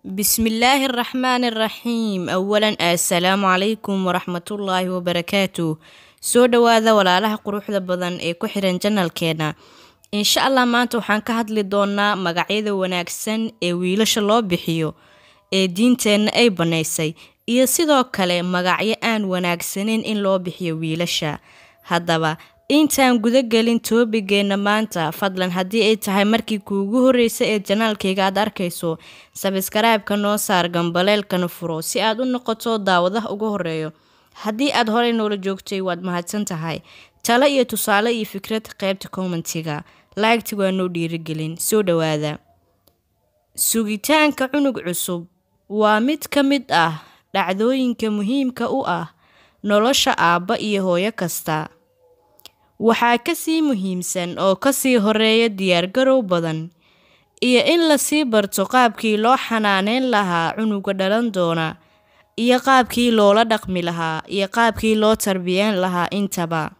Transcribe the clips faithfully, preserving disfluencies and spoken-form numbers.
بسم الله الرحمن الرحيم. أولا السلام عليكم ورحمة الله وبركاته. soo dhawaada walaalaha quruxda badan ee ku xiran channelkeena. insha Allah maanta waxaan ka hadli doonaa magacyada wanaagsan ee wiilasha loo bixiyo ee diinteena ay banaysay iyo sidoo kale magacyo aan wanaagsaneyn in loo bixiyo wiilasha. Haddaba intaan guda galin topigeena maanta, fadlan haddii ay tahay markii kuugu horeysay ee channelkayga aad arkayso, subscribe-ka noo saar, gambaleelkana furo si aad u noqoto daawadaha ugu horeeyo. haddii aad horey noola joogtay waad mahadsan tahay. talo iyo tusaale iyo fikrad qaybta commentiga. like waa noo dhiirigelin. soo dhawaada. Sugitaanka cunug cusub waa mid ka mid ah dhacdooyinka muhiimka u ah nolosha aabba iyo hooyo kasta. waxaa ka sii muhiimsan oo ka sii horeeya diyaargarow badan iyo in la sii barto qaabkii loo xanaaneyn lahaa cunuga dhalan doona iyo qaabkii loola dhaqmi lahaa iyo qaabkii loo tarbiyeen lahaa intaba.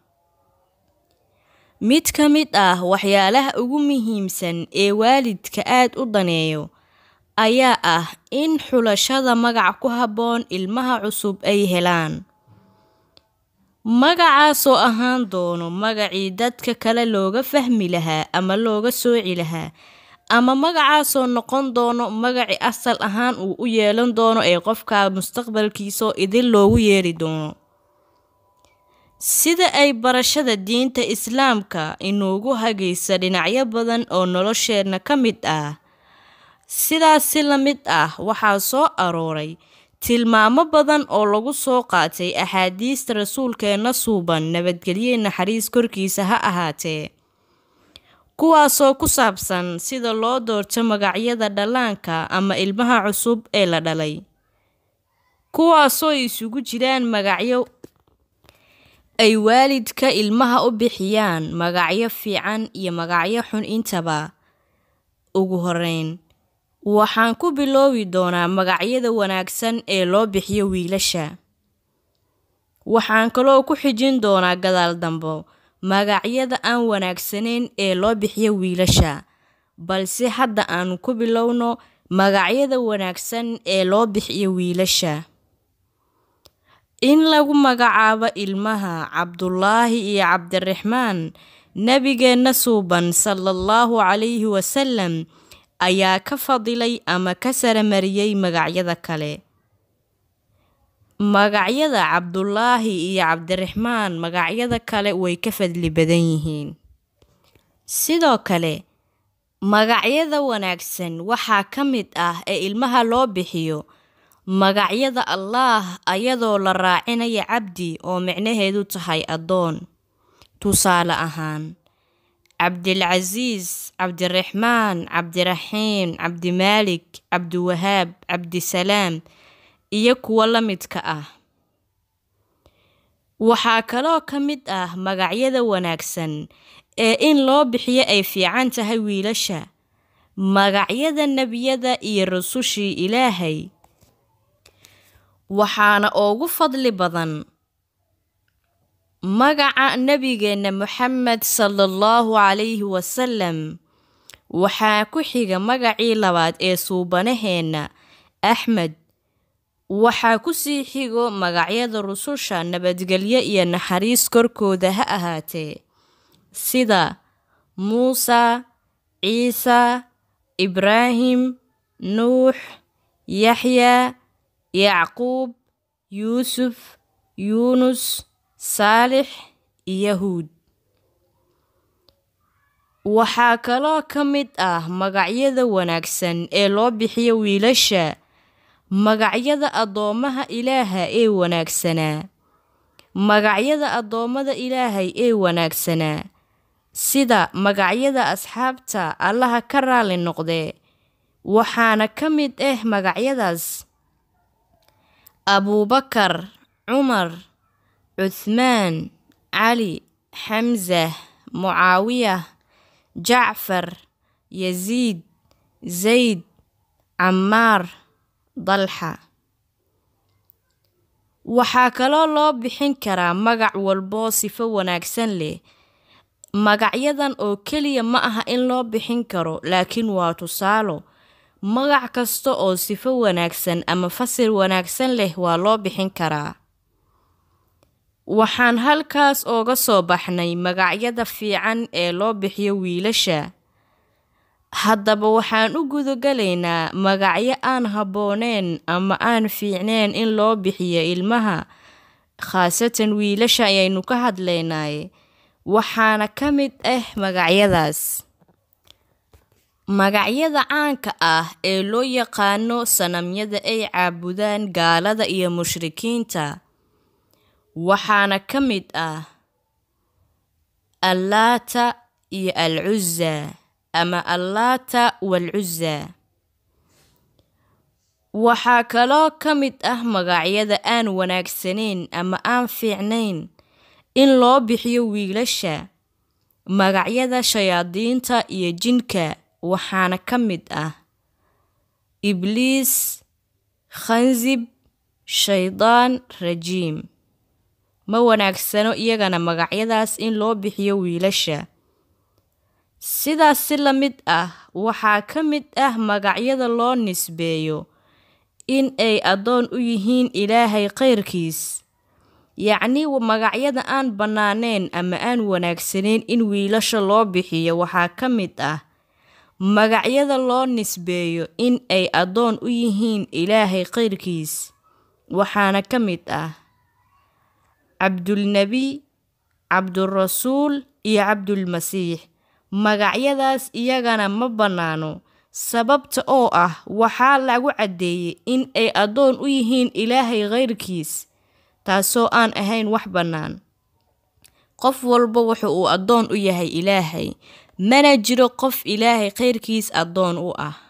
mid ka mid ah waxyaalaha ugu muhiimsan ee waalidka aad u daneeyo ayaa ah in xulashada magac ku habboon ilmaha cusub ay helaan. magacaasoo ahaan doono magacii dadka kale looga fahmi lahaa ama looga sooci lahaa, ama magacaasoo noqon doono magaci asal ahaan uu u yeelan doono ee qofka mustaqbalkiisa idin loogu yeeri doono. sida ay barashada diinta Islaamka inoogu hagaysa dhinacyo badan oo nolosheena ka mid ah, sidaas si la mid ah waxaa soo arooray tilmaamo badan oo lagu soo qaatay axaadiista rasuulkeena suuban, nabadgelyo naxariis korkiisa ha ahaatee, kuwaasoo ku saabsan sida loo doorto magacyada dhallaanka ama ilmaha cusub ee la dhalay, kuwaasoo isugu jiraan magacyo ay waalidka ilmaha u bixiyaan, magacyo fiican iyo magacyo xun intaba. ugu horeyn, waxaan ku biloobi doonaa magacyada wanaagsan ee loo bixiyo wiilasha. waxaan kaloo ku xijin doonaa gadaal dambo magacyada aan wanaagsaneyn ee loo bixiyo wiilasha, balse hadda aan ku bilowno magacyada wanaagsan ee loo bixiyo wiilasha. in lagu magacaabo ilmaha Cabdullaahi iyo Cabdiraxmaan, nabigeena suuban sallallahu calayhi wasallam ayaa ka fadilay ama ka saramariyay magacyada kale. magacyada Cabdullaahi iyo Cabdiraxmaan magacyada kale way ka fadli badan yihiin. sidoo kale, magacyada wanaagsan waxaa ka mid ah ee ilmaha loo bixiyo magacyada Allah ayadoo la raacinaya cabdi oo micnaheedu tahay adoon. tusaale ahaan, Cabdilcasiis, Cabdiraxmaan, Cabdiraxiim, Cabdimaalik, Cabdiwahaab, Cabdisalaam iyo kuwa la midka ah. waxaa kaloo ka mid ah magacyada wanaagsan ee in loo bixiyo ay fiican tahay wiilasha magacyada nebiyada iyo rasushii Ilaahay, waxaana ugu fadli badan magaca nabigeena Muxammad sallallahu calayhi wasallam. waxaa ku xiga magacii labaad ee suubanaheena Axmed. waxaa ku sii xigo magacyada rususha, nabadgelyo iyo naxariis korkooda ha ahaatee, sida Muusa, Ciisa, Ibraahim, Nuux, Yaxya, Yacquub, Yuusuf, Yuunus, Saalix iyo Huud. waxaa kaloo ka mid ah magacyada wanaagsan ee loo bixiyo wiilasha magacyada addoomaha Ilaaha ee wanaagsanaa. magacyada addoommada Ilaahay ee wanaagsanaa sida magacyada asxaabta Allaha ka raali noqdee, waxaana ka mid ah magacyadaas Abuubakar, Cumar, Cuthmaan, Cali, Xamza, Mucaawiyah, Jacfar, Yaziid, Zayd, Cammaar, Dalxa. waxaa kaloo loo bixin karaa magac walbo sifo wanaagsan leh. magacyadan oo keliya ma aha in loo bixin karo, laakiin waa tusaalo. magac kasta oo sifo wanaagsan ama fasir wanaagsan leh waa loo bixin karaa. Waxaan halkaas ooga soo baxnay magacyada fiican ee loo bixiyo wiilasha. Haddaba waxaan u gudagalaynaa magacyo aan habbooneen ama aan fiicneen in loo bixiyo ilmaha, khaasatan wiilasha ayaynu ka hadlaynaaye. Waxaana ka mid ah magacyadaas magacyada caanka ah ee loo yaqaano sanamyada ay caabudaan gaalada iyo mushrikiinta. Waxaana ka mid ah Allaata iyo Al-Uzza ama Allaata wal-Uzza. Waxaa kaloo ka mid ah magacyada aan wanaagsaneyn ama aan fiicnayn in loo bixiyo wiilasha, magacyada shayaadiinta iyo jinka. Waxaana ka mid ah Ibliis, Khanzib, Shaydaan Rajiim. Ma wanaagsano iyagana magacyadaas in loo bixiyo wiilasha. Sidaas si la mid ah, waxaa ka mid ah magacyada loo nisbeeyo in ay adoon u yihiin Ilaahay khayrkiis. Yacni magacyada aan banaaneen ama aan wanaagsaneyn in wiilasha loo bixiyo waxaa ka mid ah magacyada loo nisbeeyo in ay adoon u yihiin Ilaahay khayrkiis. Waxaana ka mid ah Cabdulnabi, Cabdurrasuul iyo Cabdulmasiix. Magacyadaas iyagana ma banaano, sababta oo ah waxaa lagu cadeeyay in ay adoon u yihiin Ilaahay khayrkiis, taasoo aan ahayn wax banaan. Qof walba wuxuu uu adoon u yahay Ilaahay, mana jiro qof Ilaahay khayrkiis adoon u ah.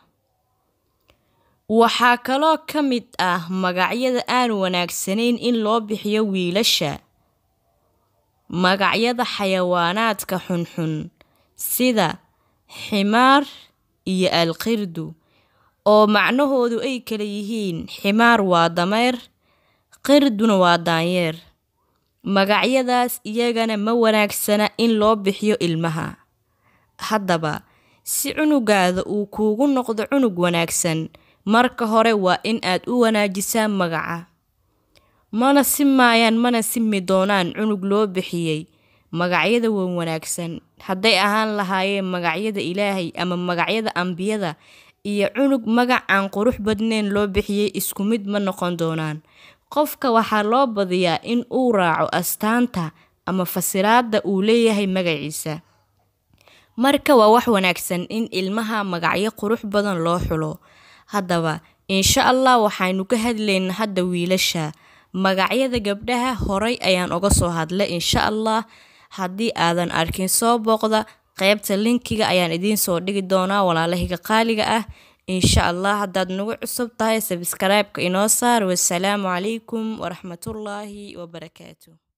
Waxaa kaloo ka mid ah magacyada aan wanaagsaneyn in loo bixiyo wiilasha, magacyada xayawaanaadka xunxun sida Ximaar iyo Al-Qirdu, oo macnahoodu ay kala yihiin ximaar waa dameer, qirduna waa daanyeer. Magacyadaas iyagana ma wanaagsana in loo bixiyo ilmaha. Haddaba si cunugaada uu kuugu noqdo cunug wanaagsan, marka hore waa in aad u wanaajisaa magaca. Mana simayaan mana simi doonaan cunug loo bixiyay magacyada wan wanaagsan. Hadday ahaan lahaayeen magacyada Ilaahay ama magacyada ambiyada, iyo cunug magac aan qurux badnayn loo bixiyay isku mid ma noqon doonaan. Qofka waxaa loo badiyaa in uu raaco astaanta ama fasiraadda uu leeyahay magaciisa. Marka waa wax wanaagsan in ilmaha magacyo qurux badan loo xulo. Haddaba insha Allah waxaynu ka hadlaynaa hadda wiilasha. Magacyada gabdhaha horay ayaan uga soo hadlay insha Allah. Haddii aadan arkin soo booqda qaybta linkiga ayaan idiin soo dhigi doonaa walaalahiga qaaliga ah. insha Allah haddaad nagu cusub tahay subscribe-ka inoo saar. Wassalaamu calaykum waraxmatullaahi wabarakaatuh.